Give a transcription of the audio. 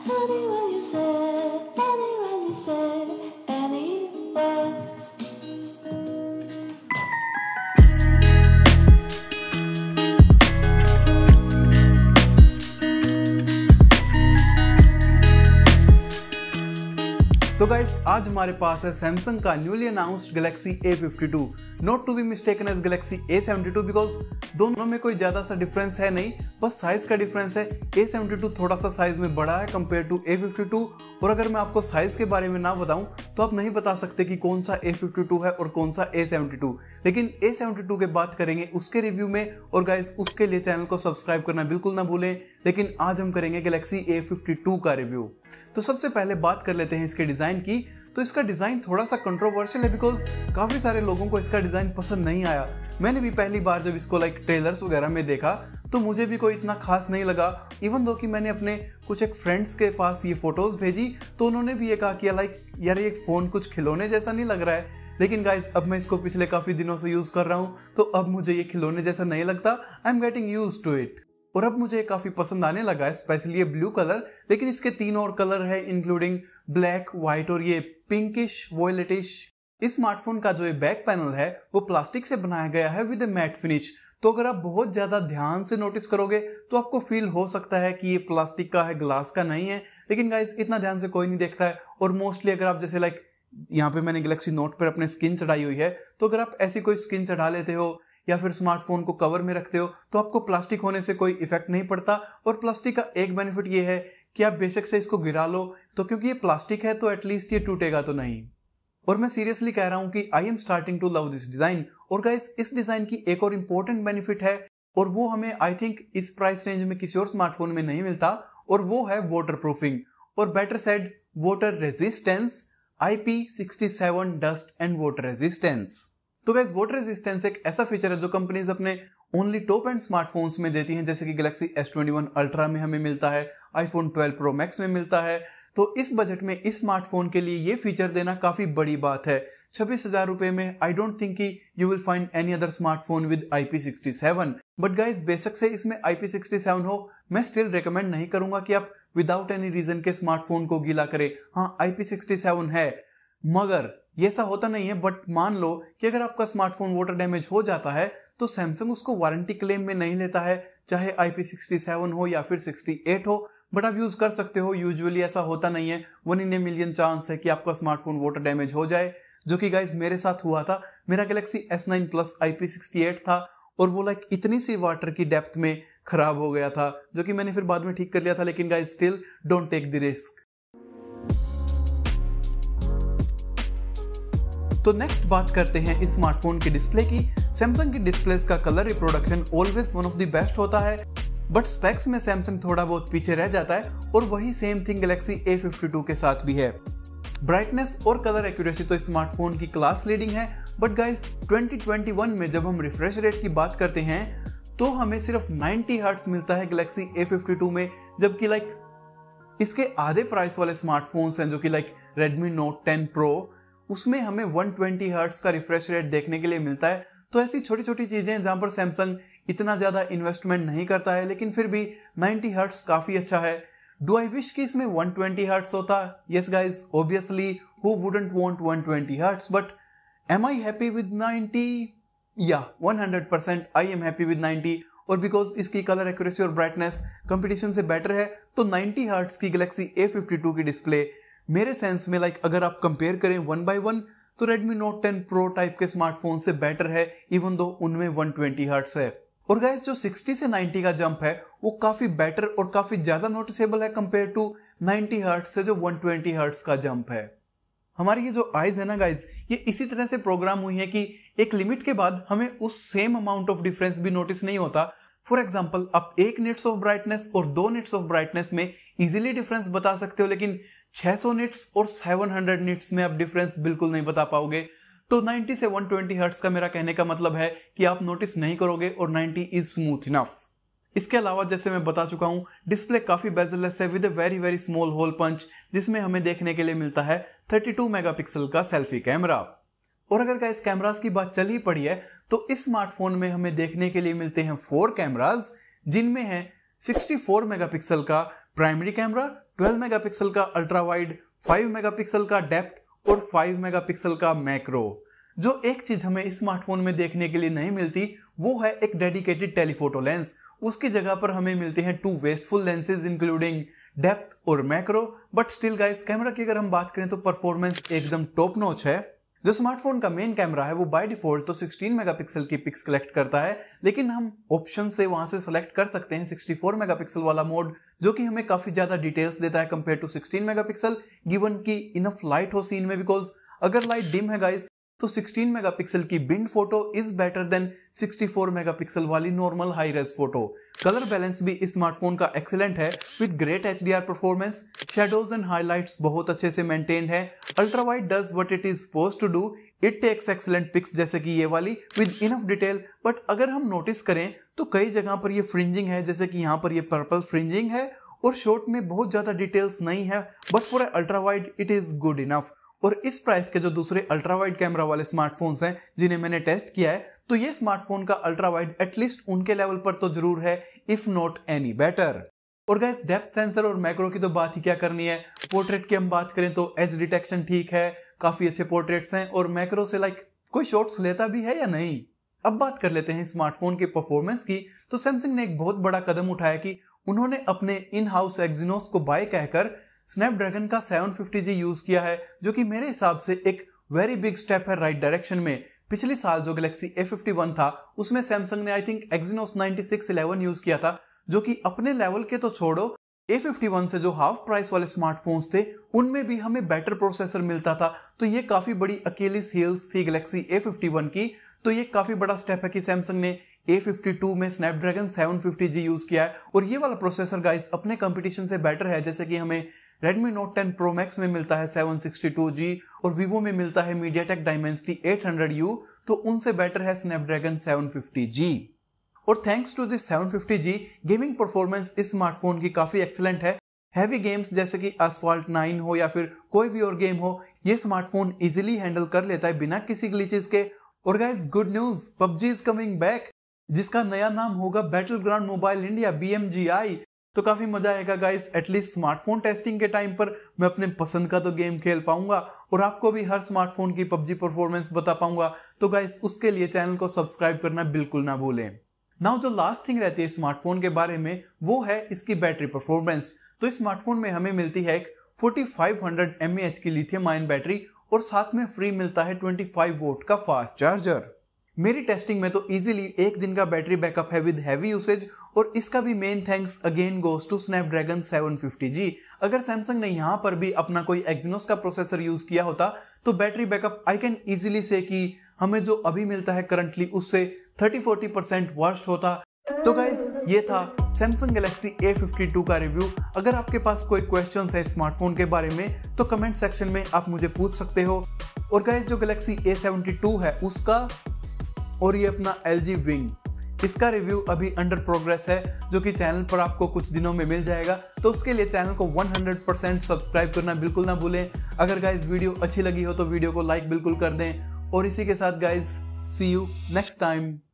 Anywhere you say, anywhere you say, anywhere. तो guys आज हमारे पास है सैमसंग का newly announced Galaxy A52, not to be mistaken as Galaxy A72 because दोनों में कोई ज्यादा सा डिफरेंस है नहीं, बस साइज का डिफरेंस है। A72 थोड़ा सा साइज में बड़ा है कंपेयर टू A52, और अगर मैं आपको साइज के बारे में ना बताऊं तो आप नहीं बता सकते कि कौन सा A52 है और कौन सा A72। लेकिन A72 के बात करेंगे उसके रिव्यू में, और गाइस उसके लिए चैनल को सब्सक्राइब करना बिल्कुल ना भूलें। लेकिन आज हम करेंगे गैलेक्सी A52 का रिव्यू। तो सबसे पहले बात कर लेते हैं इसके डिजाइन की। तो इसका डिजाइन थोड़ा सा कंट्रोवर्शियल है बिकॉज काफी सारे लोगों को इसका डिजाइन पसंद नहीं आया। मैंने भी पहली बार जब इसको ट्रेलर्स वगैरह में देखा तो मुझे भी कोई इतना खास नहीं लगा, इवन दो कि मैंने अपने कुछ एक फ्रेंड्स के पास ये फोटोज भेजी तो उन्होंने भी ये कहा कि यार ये फोन कुछ खिलौने जैसा नहीं लग रहा है। लेकिन गाइज अब मैं इसको पिछले काफी दिनों से यूज कर रहा हूँ तो अब मुझे ये खिलौने जैसा नहीं लगता। I am getting used to it, और अब मुझे काफी पसंद आने लगा है, स्पेशली ये ब्लू कलर। लेकिन इसके 3 और कलर है इंक्लूडिंग ब्लैक, व्हाइट और ये पिंकिश वॉयलेटिश। इस स्मार्टफोन का जो ये बैक पैनल है वो प्लास्टिक से बनाया गया है विद ए मैट फिनिश। तो अगर आप बहुत ज्यादा ध्यान से नोटिस करोगे तो आपको फील हो सकता है कि ये प्लास्टिक का है, ग्लास का नहीं है। लेकिन गाइस इतना ध्यान से कोई नहीं देखता है, और मोस्टली अगर आप जैसे यहाँ पे मैंने गैलेक्सी नोट पर अपने स्किन चढ़ाई हुई है, तो अगर आप ऐसी कोई स्किन चढ़ा लेते हो या फिर स्मार्टफोन को कवर में रखते हो तो आपको प्लास्टिक होने से कोई इफेक्ट नहीं पड़ता। और प्लास्टिक का एक बेनिफिट ये है कि आप बेशक से इसको गिरा लो तो क्योंकि ये प्लास्टिक है तो एटलीस्ट ये टूटेगा तो नहीं। और मैं सीरियसली कह रहा हूं कि I am starting to love this design. और गाइस इस डिजाइन की एक और इंपॉर्टेंट बेनिफिट है, और वो हमें आई थिंक इस प्राइस रेंज में किसी और स्मार्टफोन में नहीं मिलता, और वो है वाटर प्रूफिंग, और better said water resistance, IP67 dust and water resistance. तो गाइस वाटर रेजिस्टेंस एक ऐसा फीचर है जो कंपनीज अपने ओनली टॉप एंड स्मार्टफोन्स में देती हैं, जैसे कि गैलेक्सी S21 अल्ट्रा में हमें मिलता है, iPhone 12 Pro Max में मिलता है। तो इस बजट में इस स्मार्टफोन के लिए ये फीचर देना काफी बड़ी बात है। 26,000 रुपए में आई डोंट थिंक कि you will find any other smartphone with IP67। But guys बेशक से इसमें IP67 हो, मैं स्टिल रिकमेंड नहीं करूंगा कि आप विदाउट एनी रीजन के स्मार्टफोन को गीला करें। हाँ IP67 है, मगर ये ऐसा होता नहीं है। बट मान लो कि अगर आपका स्मार्टफोन वाटर डैमेज हो जाता है तो सैमसंग उसको वारंटी क्लेम में नहीं लेता है, चाहे IP67 हो या फिर 68 हो। बट आप यूज कर सकते हो, यूजुअली ऐसा होता नहीं है। 1 in a million चांस है कि आपका स्मार्टफोन वाटर डैमेज हो जाए, जो कि गाइज मेरे साथ हुआ था। मेरा गैलेक्सी S9 Plus IP68 था, और वो इतनी सी वाटर की डेप्थ में खराब हो गया था, जो कि मैंने फिर बाद में ठीक कर लिया था। लेकिन guys still don't take the risk. तो नेक्स्ट बात करते हैं इस स्मार्टफोन के डिस्प्ले की। सैमसंग की डिस्प्लेस का colour reproduction always one of the best होता है, बट स्पेक्स में सैमसंग थोड़ा बहुत पीछे रह जाता है, और वही सेम थिंग गैलेक्सी A52 के साथ भी है। ब्राइटनेस और कलर एक्यूरेसी तो इस स्मार्टफोन की क्लास लीडिंग है, बट गाइस 2021 में जब हम रिफ्रेश रेट की बात करते हैं तो हमें सिर्फ 90 हर्ट्ज मिलता है गैलेक्सी A52 में, जबकि इसके आधे प्राइस वाले स्मार्टफोन्स हैं जो कि Redmi Note 10 Pro, उसमें हमें 120 हर्ट्ज का रिफ्रेश रेट देखने के लिए मिलता है। तो ऐसी छोटी छोटी चीजें जहां पर सैमसंग इतना ज्यादा इन्वेस्टमेंट नहीं करता है, लेकिन फिर भी 90 हर्ट्ज काफी अच्छा है। डू आई विश कि इसमें 120 हर्ट्ज होता? Yes guys, obviously who wouldn't want 120 hertz, but am I happy with 90? या 100% आई एम हैप्पी विद 90। और बिकॉज इसकी कलर एक्यूरेसी और ब्राइटनेस कंपटीशन से बेटर है, तो 90 हर्ट्ज की गैलेक्सी A52 की डिस्प्ले मेरे सेंस में अगर आप कंपेयर करें 1 by 1 तो Redmi Note 10 Pro टाइप के स्मार्टफोन से बेटर है, इवन दो उनमें 120 हर्ट्ज है। और गाइस जो 60 से 90 का जंप है वो काफी बेटर और काफी ज्यादा नोटिसेबल है कंपेयर टू 90 हर्ट्ज से जो 120 हर्ट्ज का जंप है। हमारी ये जो आईज है ना गाइज, ये इसी तरह से प्रोग्राम हुई है कि एक लिमिट के बाद हमें उस सेम अमाउंट ऑफ डिफरेंस भी नोटिस नहीं होता। फॉर एग्जाम्पल आप 1 निट्स ऑफ ब्राइटनेस और 2 निट्स ऑफ ब्राइटनेस में इजीली डिफरेंस बता सकते हो, लेकिन 600 निट्स और 700 निट्स में आप डिफरेंस बिल्कुल नहीं बता पाओगे। तो 90 से 120 हर्ट्ज का मेरा कहने का मतलब है कि आप नोटिस नहीं करोगे, और 90 इज स्मूथ इनफ। इसके अलावा जैसे मैं बता चुका हूं, डिस्प्ले काफी बेजलेस है with a very very small hole punch, जिसमें हमें देखने के लिए मिलता है 32 मेगापिक्सल का सेल्फी कैमरा। और अगर गाइस कैमरास की बात चल ही पड़ी है तो इस स्मार्टफोन में हमें देखने के लिए मिलते हैं 4 कैमरास, जिनमें है 64 मेगापिक्सल का प्राइमरी कैमरा, 12 मेगापिक्सल का अल्ट्रा वाइड, 5 मेगापिक्सल का डेप्थ और 5 मेगापिक्सल का मैक्रो। जो एक चीज हमें इस स्मार्टफोन में देखने के लिए नहीं मिलती वो है एक डेडिकेटेड टेलीफोटो लेंस। उसकी जगह पर हमें मिलते हैं 2 वेस्टफुल लेंसेज इंक्लूडिंग डेप्थ और macro. But still guys, camera की अगर हम बात करें तो परफॉर्मेंस एकदम टॉप नॉच है। जो स्मार्टफोन का मेन कैमरा है वो बाय डिफॉल्ट तो 16 मेगापिक्सल की पिक्स कलेक्ट करता है, लेकिन हम ऑप्शन से वहां से सेलेक्ट कर सकते हैं 64 मेगापिक्सल वाला मोड, जो कि हमें काफी ज्यादा डिटेल्स देता है कंपेयर टू 16 मेगापिक्सल, गिवन की इनफ लाइट हो सीन में। बिकॉज अगर लाइट डिम है गाइस तो 16 मेगापिक्सल की binned photo is better than 64 megapixel वाली normal high res photo. Colour balance भी इस स्मार्टफोन का एक्सीलेंट है with great HDR performance. Shadows and highlights बहुत अच्छे से मेंटेन्ड है। Ultra wide does what it is supposed to do, it takes excellent pics जैसे कि ये वाली विद इनफ डिटेल। बट अगर हम नोटिस करें तो कई जगह पर ये फ्रिंजिंग है, जैसे कि यहाँ पर ये पर्पल फ्रिंजिंग है और शॉट में बहुत ज्यादा डिटेल्स नहीं है। But for ultra wide it is good enough. और इस प्राइस के जो दूसरे अल्ट्रा वाइड कैमरा वाले स्मार्टफोन्स हैं जिन्हें मैंने टेस्ट किया है, तो ये स्मार्टफोन का अल्ट्रा वाइड एटलीस्ट उनके लेवल पर तो जरूर है, इफ नॉट एनी बेटर। और गाइस, डेप्थ सेंसर और मैक्रो की तो बात ही क्या करनी है। पोर्ट्रेट की हम बात करें तो एज डिटेक्शन ठीक है, काफी अच्छे पोर्ट्रेट्स हैं, और मैक्रो से कोई शॉट्स लेता भी है या नहीं। अब बात कर लेते हैं स्मार्टफोन के परफॉर्मेंस की। तो सैमसंग ने एक बहुत बड़ा कदम उठाया कि उन्होंने अपने इन हाउस एक्सिनोस को बाय कहकर स्नैपड्रैगन का 750G यूज किया है, जो कि मेरे हिसाब से एक वेरी बिग स्टेप है राइट डायरेक्शन में। पिछले साल जो गैलेक्सी A51 था उसमें सैमसंग ने आई थिंक एक्सिनोस 9611 यूज किया था, जो कि अपने लेवल के तो छोड़ो, A51 से जो हाफ प्राइस वाले स्मार्टफोन्स थे उनमें भी हमें बेटर प्रोसेसर मिलता था। तो ये काफी बड़ी अकेलीस हील्स थी गैलेक्सी A51 की। तो ये काफी बड़ा स्टेप है कि सैमसंग ने A52 में स्नैपड्रैगन 750G यूज किया है। और ये वाला प्रोसेसर गाइस अपने कंपटीशन से बेटर है, जैसे कि हमें Redmi Note 10 Pro Max में मिलता है 762G और Vivo में मिलता है MediaTek Dimensity 800U, तो उनसे बेटर है Snapdragon 750G। और thanks to this 750G gaming performance इस स्मार्टफोन की काफी एक्सीलेंट है। हैवी गेम्स जैसे कि Asphalt 9 हो या फिर कोई भी और गेम हो, ये स्मार्टफोन इजीली हैंडल कर लेता है बिना किसी ग्लिचेस के। और guys, good news, PUBG is coming back, जिसका नया नाम होगा बैटलग्राउंड मोबाइल इंडिया BMGI। तो काफी मजा आएगा गाइस। एटलीस्ट स्मार्टफोन टेस्टिंग के टाइम पर मैं अपने पसंद का तो गेम खेल पाऊंगा और आपको भी हर स्मार्टफोन की PUBG परफॉर्मेंस बता पाऊंगा। तो गाइस, उसके लिए चैनल को सब्सक्राइब करना बिल्कुल ना भूलें। नाउ जो लास्ट थिंग रहती है स्मार्टफोन के बारे में वो है इसकी बैटरी परफॉर्मेंस। तो इस स्मार्टफोन में हमें मिलती है एक 4500 mAh की लिथियम आयन बैटरी और साथ में फ्री मिलता है 25 वोल्ट का फास्ट चार्जर। मेरी टेस्टिंग में तो इजीली एक दिन का बैटरी बैकअप है विद हैवी यूसेज, और इसका भी main thanks again goes to Snapdragon 750G। अगर सैमसंग ने यहाँ पर भी अपना कोई एक्सिनोस का प्रोसेसर यूज किया होता तो battery backup I can easily say कि हमें जो अभी मिलता है करंटली उससे 30-40% वर्स्ट होता। तो गाइज, ये था सैमसंग गैलेक्सी A52 का रिव्यू। अगर आपके पास कोई क्वेश्चंस है स्मार्टफोन के बारे में तो कमेंट सेक्शन में आप मुझे पूछ सकते हो। और गाइज, जो गैलेक्सी A72 है उसका और ये अपना LG Wing, इसका रिव्यू अभी अंडर प्रोग्रेस है, जो कि चैनल पर आपको कुछ दिनों में मिल जाएगा। तो उसके लिए चैनल को 100% सब्सक्राइब करना बिल्कुल ना भूलें। अगर गाइज वीडियो अच्छी लगी हो तो वीडियो को लाइक बिल्कुल कर दें। और इसी के साथ guys, see you next time.